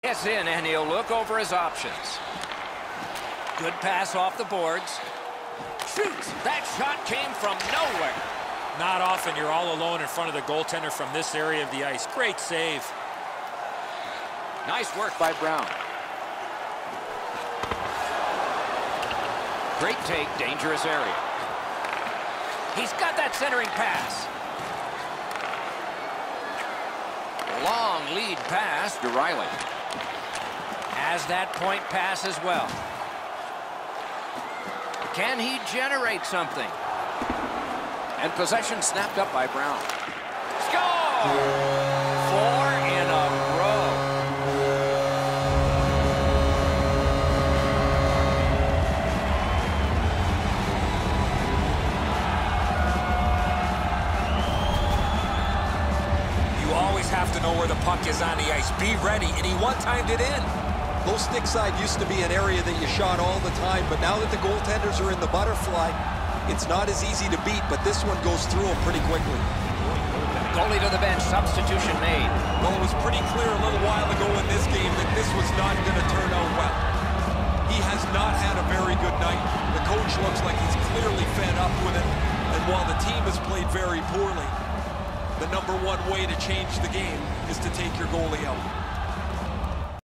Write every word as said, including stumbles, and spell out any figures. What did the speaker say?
Gets in, and he'll look over his options. Good pass off the boards. Shoots! That shot came from nowhere. Not often you're all alone in front of the goaltender from this area of the ice. Great save. Nice work by Brown. Great take, dangerous area. He's got that centering pass. Long lead pass to Riley. Has that point pass as well. Can he generate something? And possession snapped up by Brown. Score! Four in a row. You always have to know where the puck is on the ice. Be ready, and he one-timed it in. Low stick side used to be an area that you shot all the time, but now that the goaltenders are in the butterfly, it's not as easy to beat, but this one goes through them pretty quickly. Goalie to the bench, substitution made. Well, it was pretty clear a little while ago in this game that this was not going to turn out well. He has not had a very good night. The coach looks like he's clearly fed up with it, and while the team has played very poorly, the number one way to change the game is to take your goalie out.